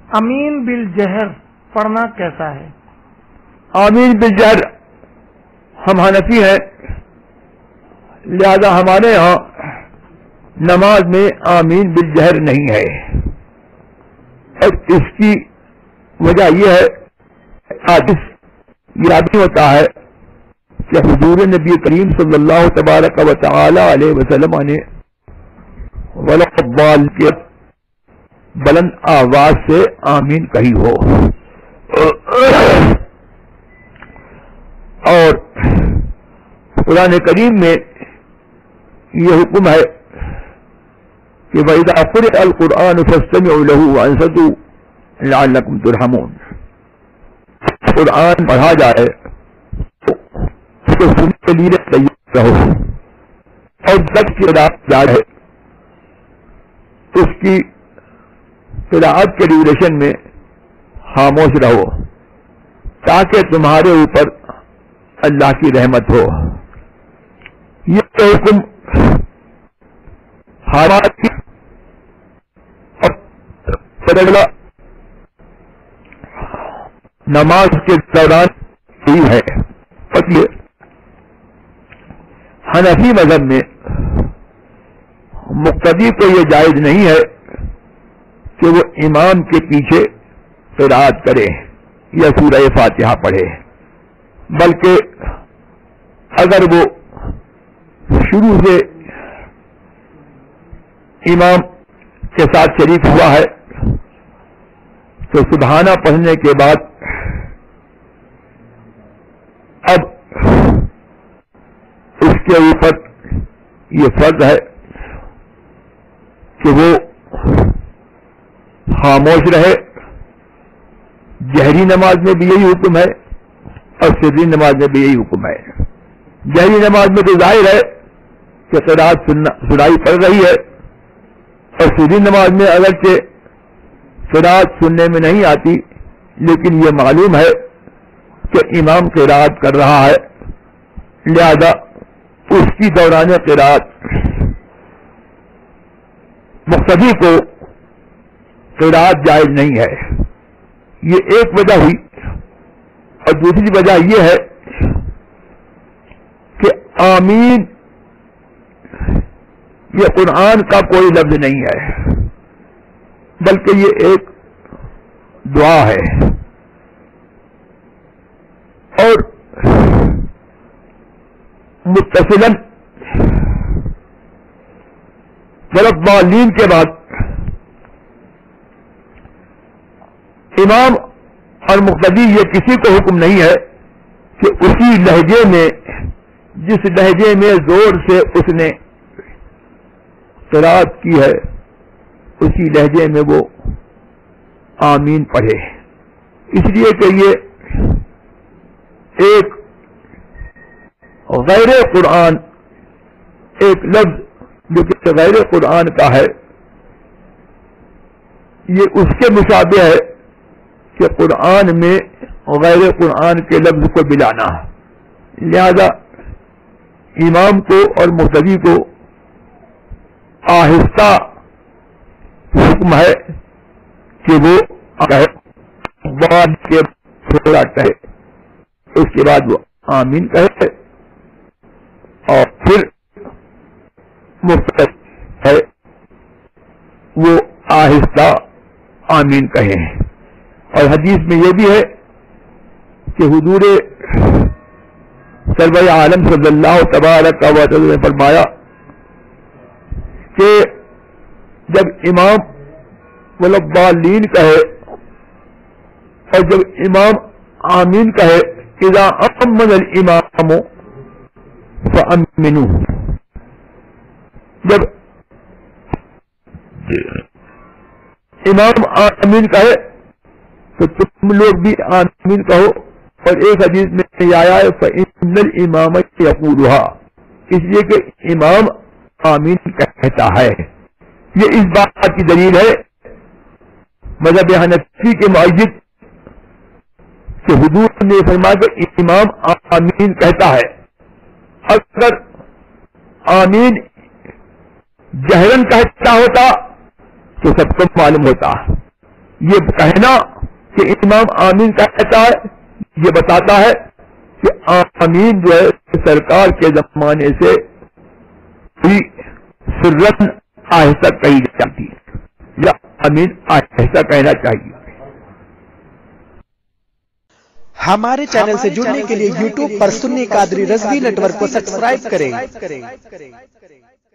امین بالجہر پڑھنا کیسا ہے؟ آمین بالجہر، ہم حنفی ہیں، لہذا ہمارے ہاں نماز میں آمین بالجہر نہیں ہے، اور اس کی وجہ یہ ہے حدیث یاد ہوتا ہے کہ حضور نبی کریم صلی اللہ تبارک و تعالی علیہ وسلم نے ولقبال کے بلند آواز سے آمین کہی ہو، اور قرآن کریم میں یہ حکم ہے کہ وَإِذَا قُرِئَ الْقُرْآنُ فَاسْتَمِعُوا لَهُ وَأَنصِتُوا لَعَلَّكُمْ تُرْحَمُونَ، قرآن پڑھا جائے تو اس کو سننے کے لیے تیار رہو، اور تک کی قراءت جائے اس کی قراءت کے ڈیوریشن میں خاموش رہو تاکہ تمہارے اوپر اللہ کی رحمت ہو۔ یہ حکم ہماری اور نماز کے دوران ہی ہے، حنفی مذہب میں مقتدی کو یہ جائز نہیں ہے کہ وہ امام کے پیچھے قرات کرے یا سورہ فاتحہ پڑھے، بلکہ اگر وہ شروع سے امام کے ساتھ شریک ہوا ہے تو سبحانہ پڑھنے کے بعد اب اس کے اوپر یہ فرض ہے کہ وہ خاموش رہے۔ جہری نماز میں بھی یہی حکم ہے اور سری نماز میں بھی یہی حکم ہے۔ جہری نماز میں تو ظاہر ہے کہ قرات سنائی پڑ رہی ہے، اور سری نماز میں اگرچہ قرات سننے میں نہیں آتی لیکن یہ معلوم ہے کہ امام قرات کر رہا ہے، لہذا اس کی دوران قرات مقتدی کو قرات جائز نہیں ہے۔ یہ ایک وجہ ہوئی، اور دوسری وجہ یہ ہے کہ آمین یہ قرآن کا کوئی لفظ نہیں ہے بلکہ یہ ایک دعا ہے، اور متصلاً ولضالین کے بعد امام اور مقتدی یہ کسی کو حکم نہیں ہے کہ اسی لہجے میں جس لہجے میں زور سے اس نے قرات کی ہے اسی لہجے میں وہ آمین پڑھے، اس لیے کہ یہ ایک غیر قرآن، ایک لفظ جو کہ غیر قرآن کا ہے، یہ اس کے مشابہ ہے کہ قرآن میں غیر قرآن کے لفظ کو ملانا، لہذا امام کو اور مقتدی کو آہستہ حکم ہے کہ وہ بعد کے تھوڑا کہے، اس کے بعد وہ آمین کہے، اور پھر مقتدی ہے وہ آہستہ آمین کہیں۔ اور حدیث میں یہ بھی ہے کہ حضور سرور عالم صلی اللہ تبارک و تعالی نے فرمایا کہ جب امام ولضالین کہے اور جب امام آمین کہے اذا امن الامام فامنوا، جب امام آمین کہے تو تم لوگ بھی آمین کہو، اور ایک حدیث میں یہ آیا ہے فإن الامام یقولها، اس لیے کہ امام آمین کہتا ہے۔ یہ اس بات کی دلیل ہے مذہب حنفی کے معجد کہ حضور نے فرمایا کہ امام آمین کہتا ہے، اگر آمین جہرن کہتا ہوتا تو سب کو معلوم ہوتا، یہ कहना کہ इमाम आमीन कहता है, ये बताता है कि आमीन जो है सरकार के जमाने से भी सुरन आहिस्ता कही जाती है, या आमीन आहिस्ता कहना चाहिए। हमारे चैनल से जुड़ने के लिए YouTube पर सुन्नी कादरी रज़वी नेटवर्क को सब्सक्राइब करें।